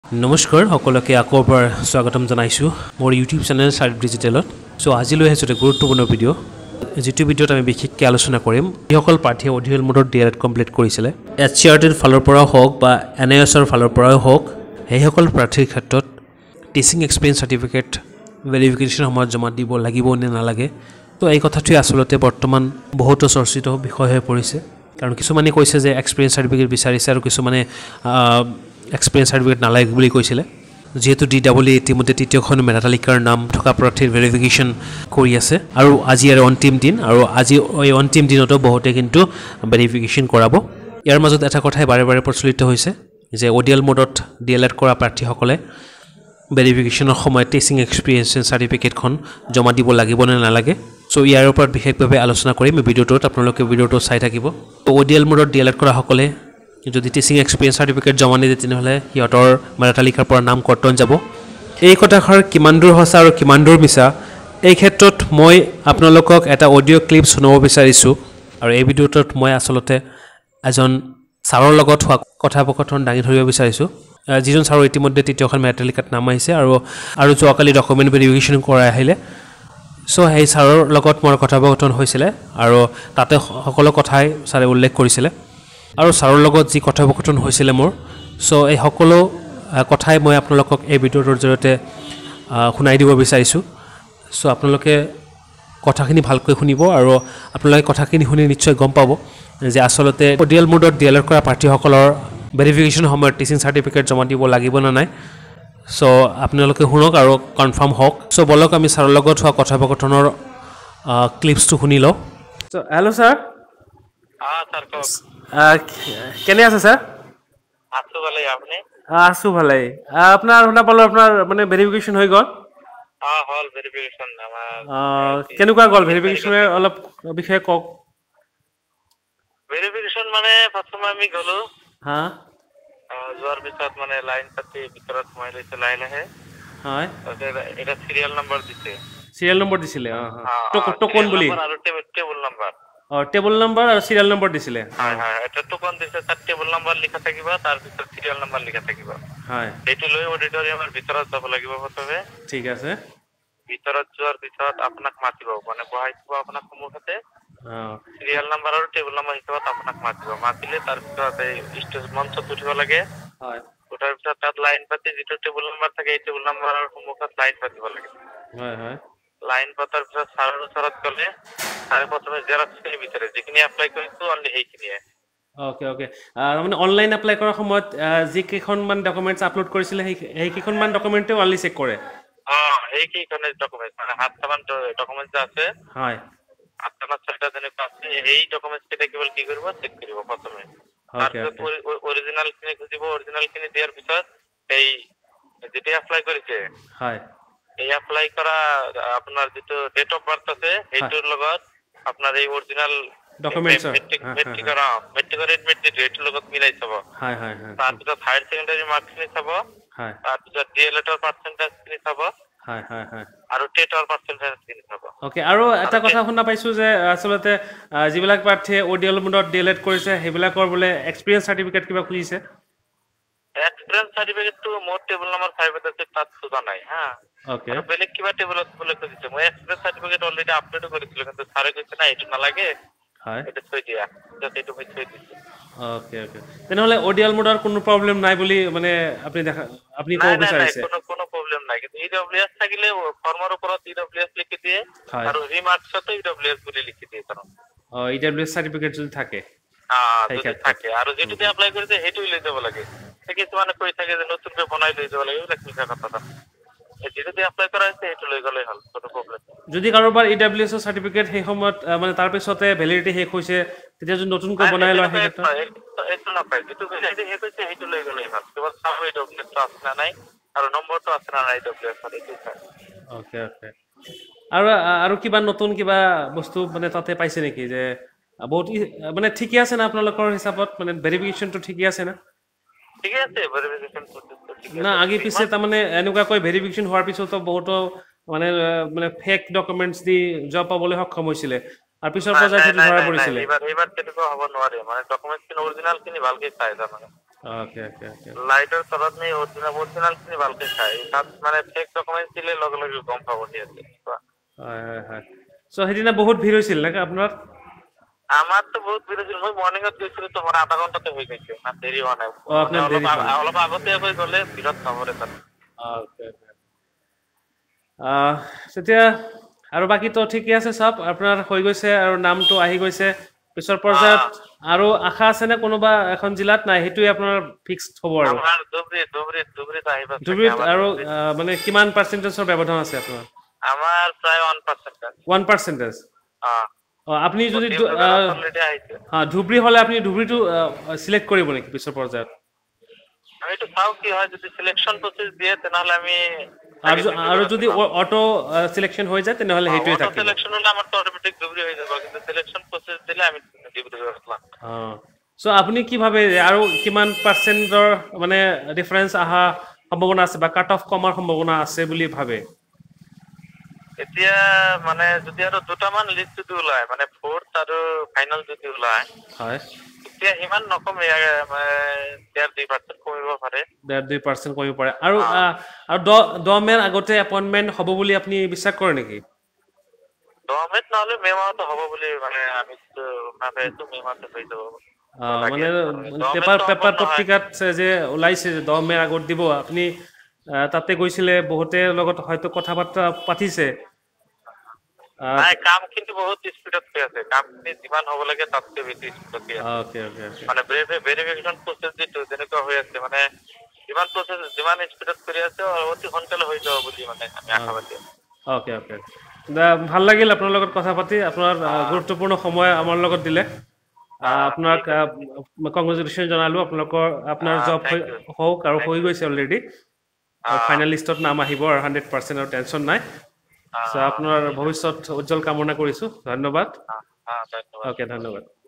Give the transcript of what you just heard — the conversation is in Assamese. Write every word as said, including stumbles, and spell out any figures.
নমস্কাৰ সকলোকে আকৌ এবাৰ স্বাগতম জনাইছোঁ মোৰ ইউটিউব চেনেল চাৰ্ট ডিজিটেলত সো আজি লৈ আহিছোঁ এটা গুৰুত্বপূৰ্ণ ভিডিঅ' যিটো ভিডিঅ'ত আমি বিশেষকৈ আলোচনা কৰিম যিসকল প্ৰাৰ্থীয়ে O D L মোডত D El Ed কমপ্লিট কৰিছিলে H C R Tৰ ফালৰ পৰাও হওক বা N I S ৰ ফালৰ পৰাও হওক সেইসকল প্ৰাৰ্থীৰ ক্ষেত্ৰত টিচিং এক্সপিৰিয়েঞ্চ চাৰ্টিফিকেট ভেৰিফিকেশ্যন সময়ত জমা দিব লাগিব নে নালাগে তো এই কথাটোৱে আচলতে বৰ্তমান বহুতো চৰ্চিত বিষয় হৈ পৰিছে কাৰণ কিছুমানে কৈছে যে এক্সপিৰিয়েঞ্চ চাৰ্টিফিকেট বিচাৰিছে আৰু কিছুমানে এক্সপিৰিয়েঞ্চ চাৰ্টিফিকেট নালাগে বুলি কৈছিলে যেহেতু D E L ইতিমধ্যে তৃতীয়খন মেধা তালিকাৰ নাম থকা প্ৰাৰ্থীৰ ভেৰিফিকেশ্যন কৰি আছে আৰু আজি আৰু অন্তিম দিন আৰু আজি এই অন্তিম দিনতো বহুতে কিন্তু ভেৰিফিকেশ্যন কৰাব ইয়াৰ মাজত এটা কথাই বাৰে বাৰে প্ৰচলিত হৈছে যে O D L মোডত D El Ed কৰা প্ৰাৰ্থীসকলে ভেৰিফিকেশ্যনৰ সময়ত টিচিং এক্সপিৰিয়েঞ্চ চাৰ্টিফিকেটখন জমা দিব লাগিব নে নালাগে সো ইয়াৰ ওপৰত বিশেষভাৱে আলোচনা কৰিম ভিডিঅ'টোত আপোনালোকে ভিডিঅ'টো চাই থাকিব O D L মোডত D El Ed কৰা সকলে যদি টিচিং এক্সপিৰিয়েঞ্চ চাৰ্টিফিকেট জমা নিদিয়ে তেনেহ'লে সিহঁতৰ মেধা তালিকাৰ পৰা নাম কৰ্তন যাব এই কথাষাৰ কিমান দূৰ সঁচা আৰু কিমান দূৰ মিছা এই ক্ষেত্ৰত মই আপোনালোকক এটা অডিঅ' ক্লিপ শুনাব বিচাৰিছোঁ আৰু এই ভিডিঅ'টোত মই আচলতে এজন ছাৰৰ লগত হোৱা কথোপকথন দাঙি ধৰিব বিচাৰিছোঁ যিজন ছাৰৰ ইতিমধ্যে তৃতীয়খন মেধা তালিকাত নাম আহিছে আৰু আৰু যোৱাকালি ডকুমেণ্ট ভেৰিফিকেশ্যন কৰাই আহিলে সো সেই ছাৰৰ লগত মোৰ কথোপকথন হৈছিলে আৰু তাতে সকলো কথাই ছাৰে উল্লেখ কৰিছিলে আৰু ছাৰৰ লগত যি কথোপকথন হৈছিলে মোৰ সো এই সকলো কথাই মই আপোনালোকক এই ভিডিঅ'টোৰ জৰিয়তে শুনাই দিব বিচাৰিছোঁ সো আপোনালোকে কথাখিনি ভালকৈ শুনিব আৰু আপোনালোকে কথাখিনি শুনি নিশ্চয় গম পাব যে আচলতে O D L মোডত D El Ed কৰা প্ৰাৰ্থীসকলৰ ভেৰিফিকেশ্যন সময়ত টিচিং চাৰ্টিফিকেট জমা দিব লাগিব নে নাই সো আপোনালোকে শুনক আৰু কনফাৰ্ম হওক সো বলক আমি ছাৰৰ লগত হোৱা কথোপকথনৰ ক্লিপছটো শুনি লওঁ সো হেল্ল' ছাৰ हाँ सर को কেনে আছে ছাৰ आसु वाले आपने আছো ভালে আপোনাৰ শুনা পালো আপোনাৰ মানে ভেৰিফিকেশ্যন হৈ গ'ল हाँ हॉल वेरिफिकेशन কেনেকুৱা গ'ল ভেৰিফিকেশ্যনৰ অলপ বিষয়ে কওক वेरिफिकेशन माने प्रथम আমি গলো হা যোৱাৰ পিছত মানে লাইন পাতি ভিতৰত মই লৈছে লাইন আহে হয় এটা সিরিয়াল নাম্বার দিছে সিরিয়াল নম্বৰ দিছিলে তো তো কোন বুলি আৰু টেবল নাম্বার অ টেবল নম্বৰ আৰু সিরিয়াল নম্বৰ দিছিলে হয় হয় এটা তো কোন দিছে তার টেবল নাম্বার লিখা থাকিব তাৰ পিছত সিরিয়াল নাম্বার লিখা থাকিব হয় এটো লৈ অডিটৰিয়ামৰ ভিতৰত যাব লাগিব প্ৰথমে ঠিক আছে ভিতৰত যোৱাৰ পিছত আপোনাক মাতিব মানে বহাই দিব আপোনাক সন্মুখতে সিরিয়াল নাম্বার আৰু টেবল নাম্বার হিচাপত আপোনাক মাতিব মাতিলে তাৰ পিছত এই স্টেজ মঞ্চত উঠিব লাগে হয় উঠাৰ পিছত তাত লাইন পাতি যিটো টেবল নাম্বার থাকে এই টেবল নাম্বাৰৰ সন্মুখত লাইন পাতিব লাগে হয় হয় লাইন পাতাৰ পিছত ছাৰৰ ওচৰত গ'লে ছাৰে প্ৰথমে জেৰক্সখিনি বিচাৰে যিখিনি এপ্লাই কৰিছো অনলি সেইখিনিয়ে ওকে ওকে মানে অনলাইন এপ্লাই কৰাৰ সময়ত যি কেইখনমান ডকুমেণ্টছ আপলোড কৰিছিলে সেই সেই কেইখনমান ডকুমেণ্টে অনলি চেক কৰে অ এই কেইখন ডকুমেণ্ট মানে সাতটামান ডকুমেণ্ট আছে হয় আঠটা ছয়টা যেনেকুৱা আছে এই ডকুমেণ্টছ কেইটা কেৱল কি কৰিব চেক কৰিব প্ৰথমে তাৰপিছত অৰিজিনাল খিনি খুজিব অৰিজিনাল খিনি দিয়াৰ পিছত এই যেতিয়া এপ্লাই কৰিছে হয় এই এপ্লাই কৰা আপোনাৰ যেটো ডেট অফ বাৰ্থ আছে এইটোৰ লগত আপোনাৰ এই অৰিজিনাল ডকুমেণ্টছ মেট্ৰিক কৰা মেট্ৰিক এডমিট ডেটৰ লগত মিলাই চাব হয় হয় হয় তাৰপিছত হায়াৰ সেকেন্ডাৰী মাৰ্কখিনি চাব হয় তাৰপিছত D El Ed ৰ পাৰ্চেন্টেজখিনি চাব হয় হয় হয় আৰু টেটৰ পাৰ্চেন্টেজখিনি চাব ওকে আৰু এটা কথা শুনা পাইছো যে আচলতে যিবিলাক প্ৰাৰ্থীয়ে O D L মোডত D El Ed কৰিছে সেইবিলাকৰ বোলে এক্সপিৰিয়েঞ্চ চাৰ্টিফিকেট কিবা খুজিছে এক্সপিৰিয়েঞ্চ চাৰ্টিফিকেটটো মোৰ টেবল নম্বৰ পাঁচ আছে তাত খোজা নাই হা ওকে আৰু বেলেগ কিবা টেবলত বোলে খুজিছে মই এক্সপিৰিয়েঞ্চ চাৰ্টিফিকেট অলৰেডি আপলোড কৰিছিলো কিন্তু ছাৰে কৈছে না এইটো নালাগে হয় এটা থৈ দিয়া যাতে এইটো মই থৈ দিছো ওকে ওকে তেনেহলে O D L মোডৰ কোনো প্ৰবলেম নাই বুলি মানে আপুনি দেখা আপুনি ক'ব বিচাৰিছে কোনো কোনো প্ৰবলেম নাই কিন্তু E W S থাকিলে ফৰ্মৰ ওপৰত E W S লিখি দিয়ে আৰু ৰিমাৰ্কছতো E W S বুলি লিখি দিয়ে কাৰণ অ E W S চাৰ্টিফিকেট যদি থাকে আ থাকে আৰু যেটো এপ্লাই কৰিছে হেতু লৈ যাব লাগে কিছুমানে কৈ থাকে যে নতুনকৈ বনাই লৈ যাব লাগে এইবিলাক মিছা কথা যেটো এপ্লাই কৰা আছে হেতু লৈ গলে হল কোনো প্ৰবলেম যদি কাৰোবাৰ E W S চাৰ্টিফিকেট সেই সময়ত মানে তাৰ পিছতে ভ্যালিডিটি শেষ হৈছে তেতিয়া যদি নতুনকৈ বনাই লয় সেই ক্ষেত্ৰত এইটো নাপায় যেটো ভ্যালিডিটি শেষ হৈছে হেতু লৈ গলে হল কেৱল চাব E W S আছে না নাই আৰু নম্বৰটো আছে না নাই E W S ৰ এইটো চাই ওকে ওকে আৰু আৰু কিবা নতুন কিবা বস্তু মানে তাতে পাইছে নেকি যে বহুত মানে ঠিকই আছে না আপোনালোকৰ হিচাপত মানে ভেৰিফিকেশ্যনটো ঠিকই আছে না ঠিক আছে ভেৰিফিকেশ্যন ঠিক আছে না আগে পিছে তাৰ মানে এনেকুৱা কৈ ভেৰিফিকেশ্যন হোৱাৰ পিছতো বহুতো মানে মানে ফেক ডকুমেন্টছ দি জব পাবলৈ সক্ষম হৈছিলে আৰু পিছৰ পৰ্যায়ত ধৰা পৰিছিলে এবাৰ এবাৰ তেনেকুৱা হ'ব নোৱাৰে মানে ডকুমেন্টছ কিন অৰিজিনাল কিনি ভালকৈ চাই তাৰ মানে ওকে ওকে ওকে লাইটৰ তলত নি অৰিজিনাল অৰিজিনাল খিনি ভালকে চাই তাত মানে ফেক ডকুমেন্ট দিলে লগে লগে গম পাব দিয়াতে হয় হয় হয় সো সেইদিনা বহুত ভিৰ হৈছিল নাকি আপোনাৰ আমার তো বহুত ভিড় ছিল মই মর্নিংত গৈছিলো তোমার আধা ঘন্টাতে হয়ে গেছে না দেরি হয় না ও মানে আপনার অলপ দেরি হয় অলপ আগতে হয়ে গেলে ভিড়ত নভরে তাত ওকে ওকে আহ তেতিয়া আৰু বাকি তো ঠিকই আছে সব আপোনাৰ হৈ গৈছে আৰু নামটো আহি গৈছে পিছৰ পৰ্যায়ত আৰু আশা আছে নে কোনোবা এখন জিলাত নাই হেতুই আপোনাৰ ফিক্সড হ'ব আৰু আমাৰ দুবৰি দুবৰি দুবৰিত আহিব থাকে দুবৰিত আমাৰ আৰু মানে কিমান পাৰ্চেন্টেজৰ ব্যৱধান আছে আপোনাৰ আমাৰ প্ৰায় ওৱান পাৰ্চেন্ট ওৱান পাৰ্চেন্টেজ অ অ আপনি যদি অলৰেডি আহিছে হ্যাঁ ধুবৰী হলে আপনি ধুবৰীটো সিলেক্ট কৰিব নেকি পিছৰ পৰ্যায়ত আমি তো চাও কি হয় যদি সিলেকশন প্রসেস দিয়ে তেনেহলে আমি আৰু আৰু যদি অটো সিলেকশন হৈ যায় তেনেহলে হেতুই থাকিব অটো সিলেকশন হলে আমার তো অটোমেটিক দুবৰি হৈ যাব কিন্তু সিলেকশন প্ৰসেস দিলে আমি ডিব্ৰুগড় আসলাম অ সো আপনি কি ভাবে আৰু কিমান পার্সেন্টৰ মানে ডিফারেন্স আহা সম্ভাৱনা আছে বা কাট অফ কমাৰ সম্ভাৱনা আছে বুলি ভাবে এতিয়া মানে যদি আৰু দুটামান লিষ্ট যদি ওলায় মানে ফোর্থ আৰু ফাইনাল যদি ওলায় হয় এতিয়া ইমান নকমে ডেৰ দুই পাৰ্চেন্ট কমিব পাৰে ডেৰ দুই পাৰ্চেন্ট কমিব পাৰে আৰু আৰু দহ মেৰ আগতে এপইন্টমেন্ট হ'ব বুলি আপুনি বিশ্বাস কৰে নেকি দহ মেত নহলে মে মাহতো হ'ব বুলি মানে আমি ভাবে তো মে মাহতে হৈ যাব মানে পেপাৰ পেপাৰ পত্ৰিকাত যে ওলাইছে যে দহ মেৰ আগত দিব আপুনি তাতে গৈছিলে বহুতে লগত হয়তো কথা বাৰ্তা পাতিছে নাই কাম কিন্তু বহুত স্পিডত হৈ আছে কামখিনি যিমান হ'ব লাগে তাতকৈ বেছি স্পিডত হৈ আছে ওকে ওকে ওকে মানে ভেৰিফিকেশ্যন প্ৰচেছ যিটো যেনেকুৱা হৈ আছে মানে যিমান প্ৰচেছ যিমান স্পিডত কৰি আছে অতি সোনকালে হৈ যাব বুলি মানে আমি আশাবাদী ওকে ওকে ভাল লাগিল আপোনাৰ লগত কথা পাতি আপোনাৰ গুৰুত্বপূৰ্ণ সময় আমাৰ লগত দিলে আপোনাক কংগ্ৰেচুলেশ্যন জনালো আপোনালোকৰ আপোনাৰ জব হওক আৰু হৈ গৈছে অলৰেডি ফাইনেল লিষ্টত নাম আহিব আৰু হাণ্ড্ৰেড পাৰ্চেণ্ট আৰু টেনশ্যন নাই সো আপোনাৰ ভৱিষ্যত উজ্জ্বল কামনা কৰিছোঁ ধন্যবাদ ধন্যবাদ ওকে ধন্যবাদ